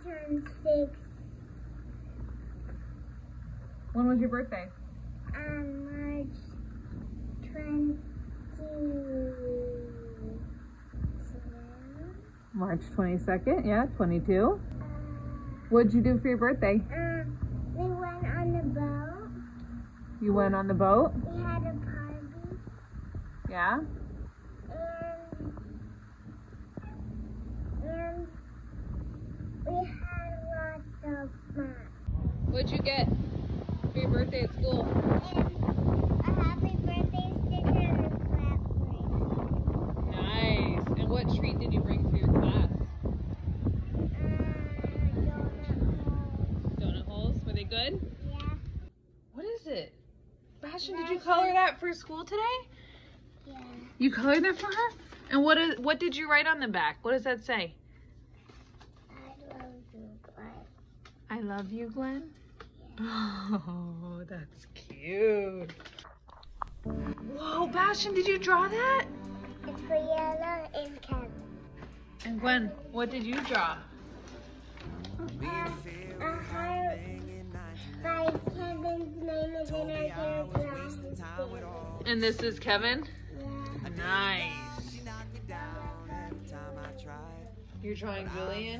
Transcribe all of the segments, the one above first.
turned 6. When was your birthday? March 22. March 22nd, yeah, 22. What'd you do for your birthday? We went on the boat. You went on the boat? We had a party. Yeah? And we had lots of fun. What'd you get for your birthday at school? And a happy birthday sticker and a slap bracelet. Nice. And what treat did you bring for your class? Donut holes. Were they good? Yeah. What is it? Bastion, did you color that for school today? Yeah. You colored that for her? And what did you write on the back? What does that say? I love you, Glenn. I love you, Glenn? Yeah. Oh, that's cute. Whoa, Bastion, did you draw that? It's for Yellow and Kevin. And Gwen, what did you draw? A heart by Kevin's name is in our character. And this is Kevin? Yeah. Nice. You're drawing Julian?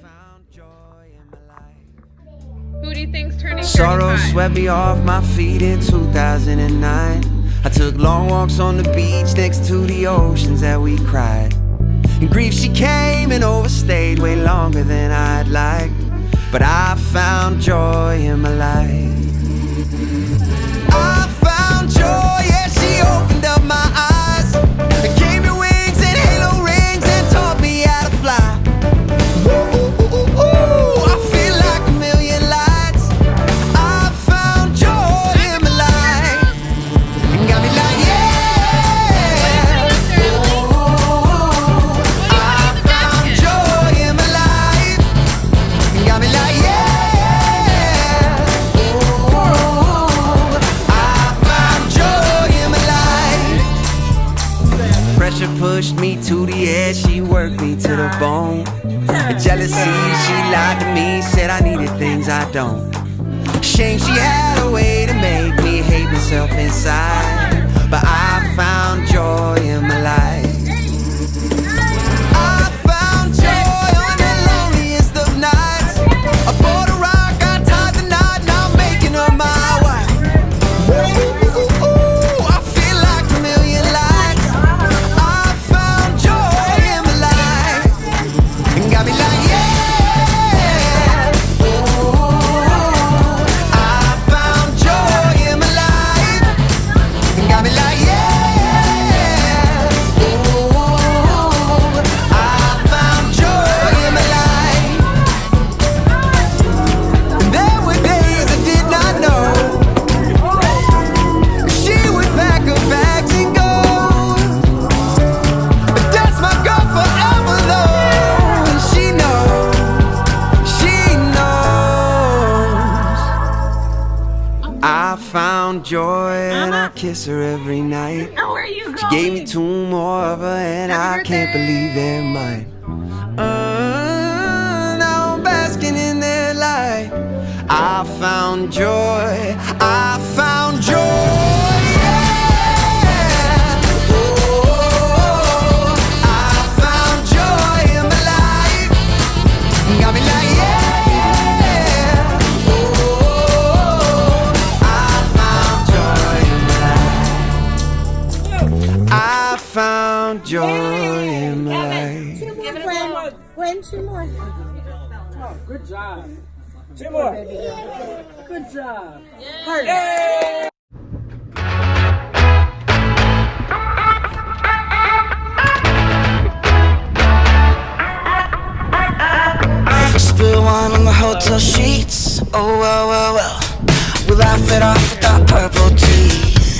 Who do you think's turning 35? Sorrow swept me off my feet in 2009. I took long walks on the beach next to the oceans that we cried. In grief she came and overstayed way longer than I'd liked. But I found joy in my life. I found joy, yeah, she opened up my eyes and gave me wings and halo rings and taught me how to fly. Ooh, I feel like a million lights. I found joy in my life and got me like, yeah. I found joy in my life and got me like, yeah. I found joy in my life. Pressure pushed me to the edge, she worked me to the bone. The jealousy, she lied to me, said I needed things I don't. Shame, she had a way to make me hate myself inside. But I found joy in my life. I found joy on the loneliest of nights. I bought a rock, I tied the knot, now I'm making her my wife. Ooh, I feel like a million lights. I found joy in my life and got me like, yeah. I found joy in my life and got me like, yeah. I found joy in my life. And there were days I did not know she would pack her bags and go. But that's my girl forever though. And she knows, I found joy and I kiss her every night. Oh, where are you going? She gave me 2 more of her and I can't believe they're mine. Now I'm basking in their light. I found joy, I found joy, yeah. Oh, I found joy in my life, got me like, yeah. Oh, I found joy in my life. I found joy in my life. Give it a go. Gwen, 2 more. Oh, good job. 2 more. Good job. Party. Spill wine on the hotel sheets. Oh, well, well, well. We laugh it off with our purple teeth.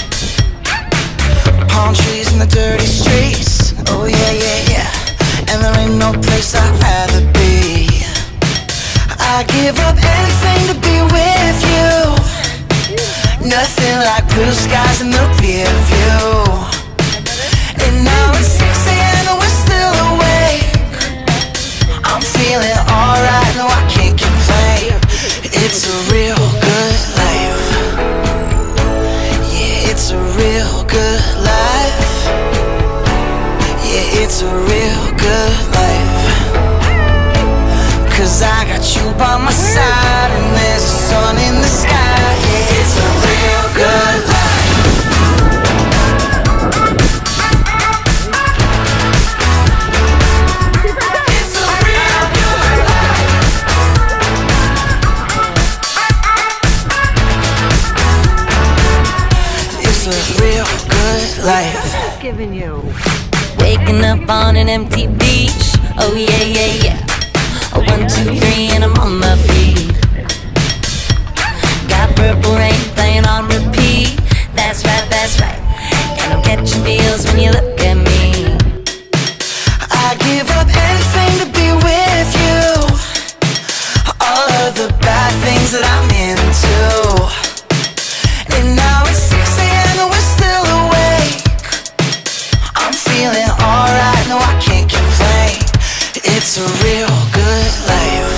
Palm trees in the dirty streets. Oh, yeah, yeah, yeah. And there ain't no place I'd rather be. I'd give up anything to be with you. Nothing like blue skies and the beer view. And now it's 6 a.m. and we're still awake. I'm feeling alright, no I can't It's a real good life. Yeah, it's a real good life. Yeah, it's a real good life. 'Cause I got you by my side and there's a sun in the sky. Yeah, it's a real good life. It's a real good life. It's a real good life. Giving you. Waking up on an empty beach. Oh yeah, yeah, yeah. 1, 2, 3 and I'm on my feet. Got Purple Rain playing on repeat. That's right, that's right. And I'm catching feels when you look at me. I give up anything to be with you. All of the bad things that I'm into. And now it's 6 a.m. and we're still awake. I'm feeling alright, no I can't complain. It's a real good life.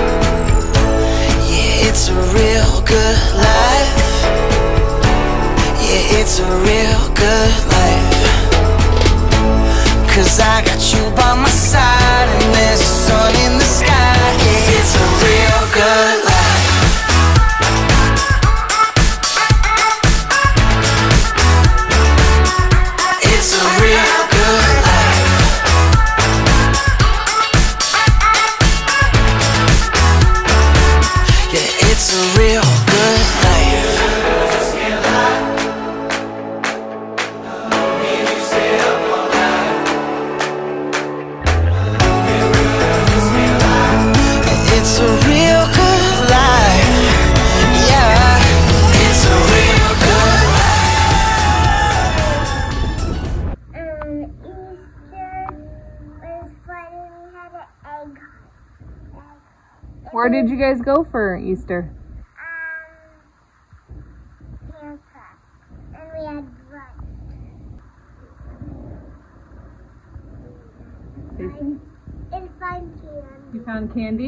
Yeah, it's a real good life. Yeah, it's a real good life. 'Cause I got you by my side and there's a sun in the sky. Yeah, it's a real good life. It's a real good life. Yeah, it's a real good life. It's a real good life. Yeah, it's a real good life. Easter was funny. We had an egg. Where did you guys go for Easter? Santa. And we had brunch. And fun candy. You found candy?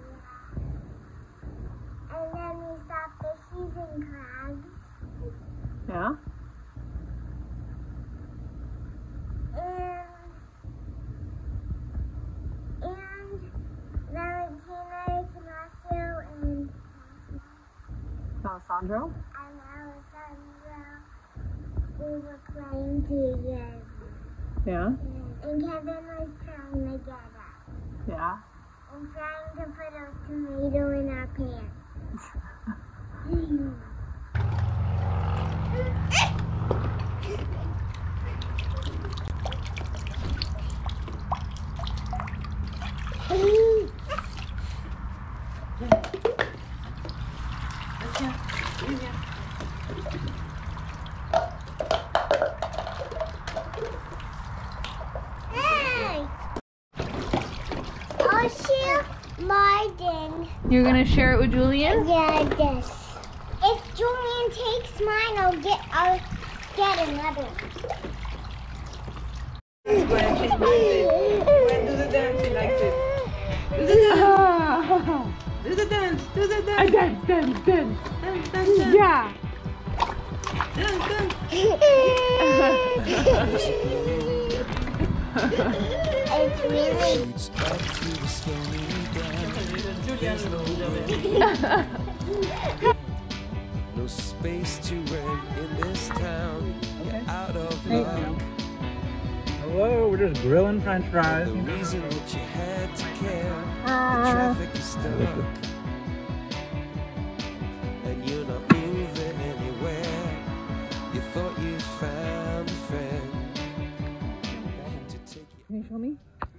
And then we saw fishies and crabs. Yeah. And Valentina, Ignacio, and Alessandro? Alessandro, we were playing together. Yeah. And Kevin was trying to get us. Yeah. And trying to put a tomato in our pants. Hey! I'll share Martin. You're gonna share it with Julian? Yeah, this. If Julian takes mine, I'll get another one. When do the dance she likes it. Do the dance. Do the dance. Do the dance. Dance, dance, dance. Dance, dance, dance. Yeah. Dance, dance. It's really No space to rent in this town. You're out of luck. Hello, we're just grilling french fries. The reason that you had to care. The traffic is stuck. And you're not moving anywhere. You thought you found a friend. To take you. Can you show me?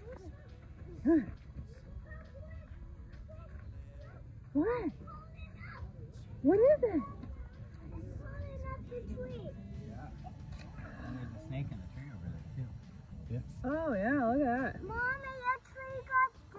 What? What is it? There's a snake in the tree over there, too. Oh yeah, look at that. Mommy, your tree got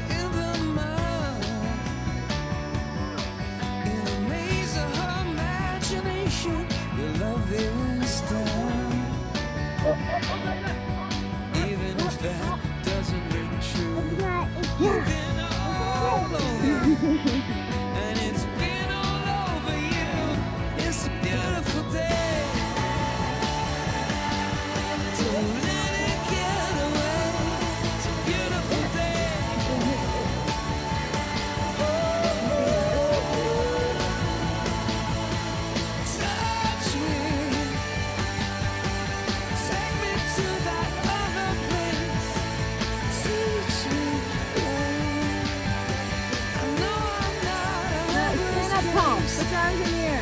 In a maze of her in the air.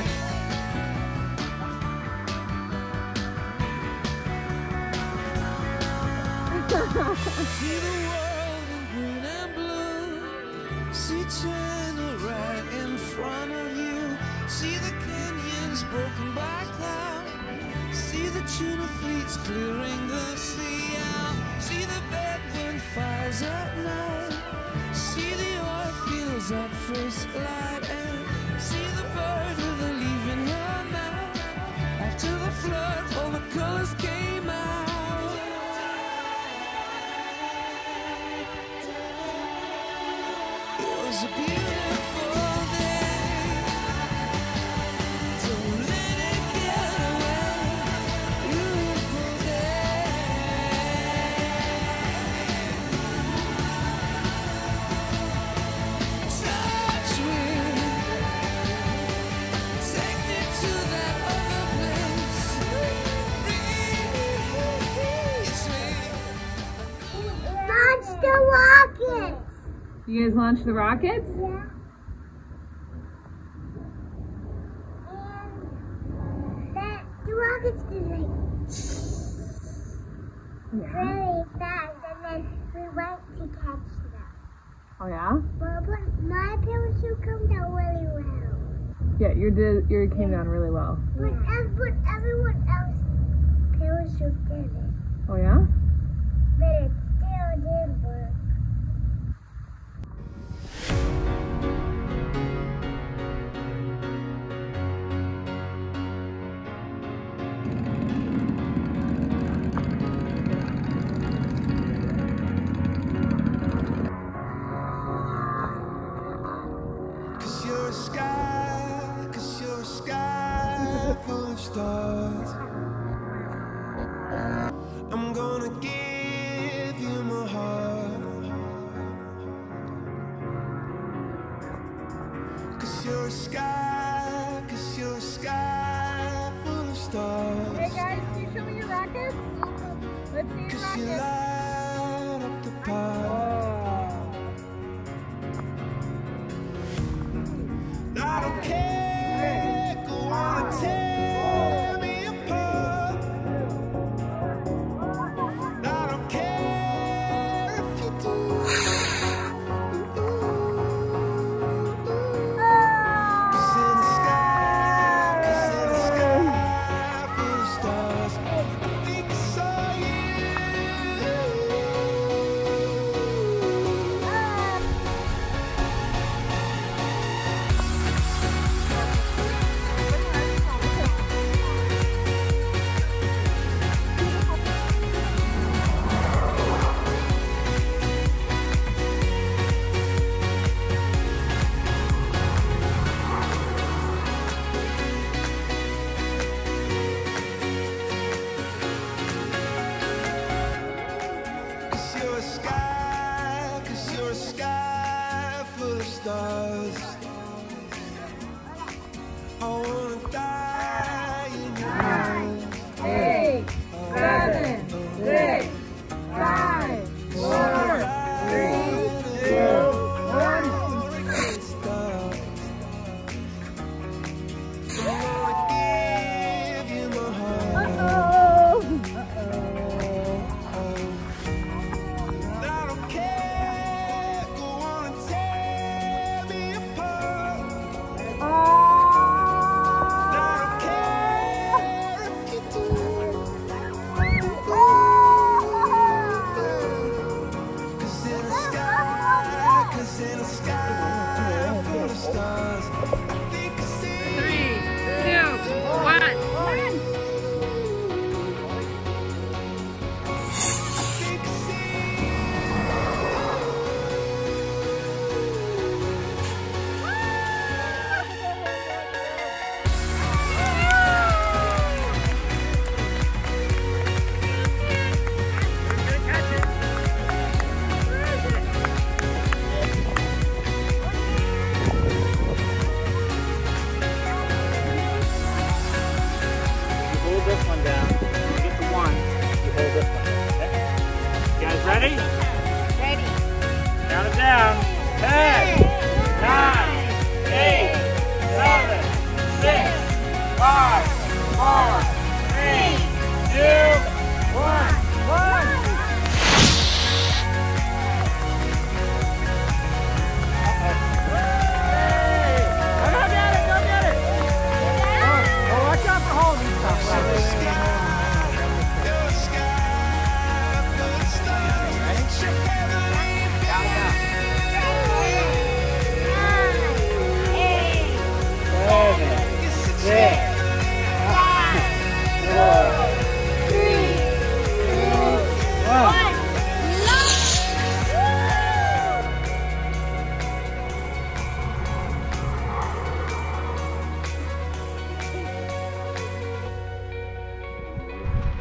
See the world in green and blue. See China right in front of you. See the canyons broken by cloud. See the tuna fleets clearing the sea out. See the bedroom fires at night. See the oil fields at first light. And see the bird with a leaf in her mouth. After the flood, all the colors came out. It was a beautiful day. Don't let it get away. Beautiful day. Touch me. Take me to that other place. Reach me. Launch the rockets! You guys launched the rockets? Yeah. And the rockets did like really fast, and then we went to catch them. Oh yeah? But my parachute came down really well. Yeah, yours came down really well. But everyone else parachute didn't. Oh yeah? But it still did work. Cause you're a sky full of stars. I'm gonna give you my heart. Cause you're a sky full of stars. Hey guys, can you show me your rockets? Let's see your Cause you rockets. light up the park. I don't care, go on and tear me apart. I don't care if you do. Cause in the sky full of stars, I think I saw you.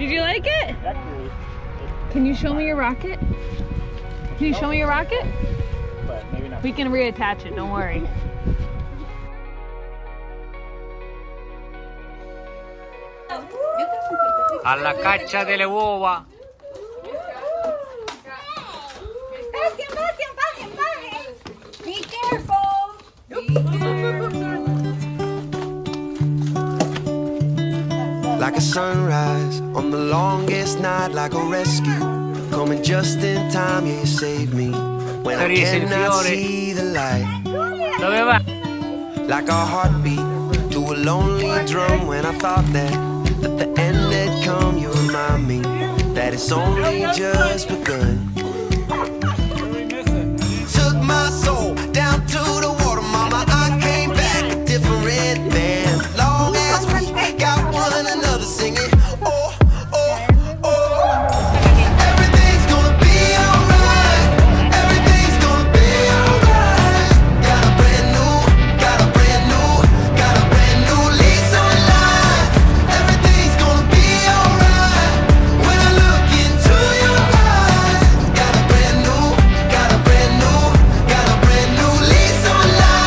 Did you like it? Can you show me your rocket? Can you show me your rocket? But maybe not. We can reattach it, don't worry. Alla caccia delle uova. Be careful. Like a sunrise on the longest night, like a rescue, coming just in time, yeah, you saved me when I cannot see the light. Dove va? Like a heartbeat to a lonely drum, when I thought that the end had come, you remind me that it's only just begun. Took my soul down to the water, mama, I came back a different man. Long as we got one another singing, oh, oh, oh. Everything's gonna be alright. Everything's gonna be alright. Got a brand new lease on life. Everything's gonna be alright when I look into your eyes. Got a brand new lease on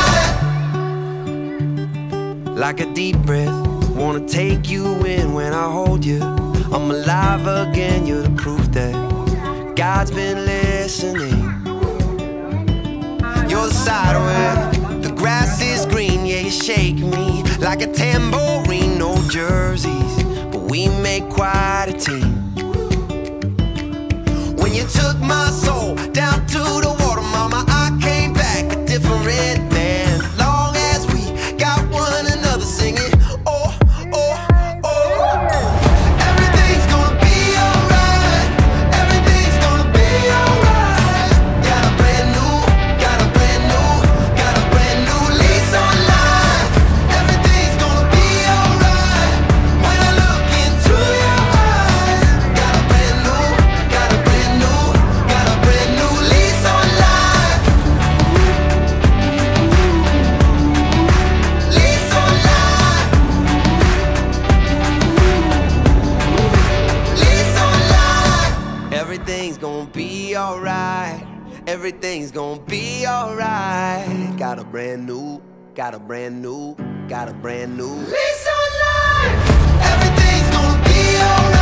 life. Like a deep breath, wanna take you in when I hold you. I'm alive again, you're the proof that God's been listening. You're the side where the grass is green, yeah, you shake me like a tambourine. No jerseys, but we make quite a team. When you took my soul down to the water, mama, I came back a different man. Long as we got one another singing, oh, oh, oh. Everything's gonna be alright. Everything's gonna be alright. Got a brand new lease on life. Everything's gonna be alright when I look into your eyes. Got a brand new lease on life. Lease on life. Lease on life. Everything's gonna be alright. Everything's gonna be alright. Got a brand new lease on life. Everything's gonna be alright.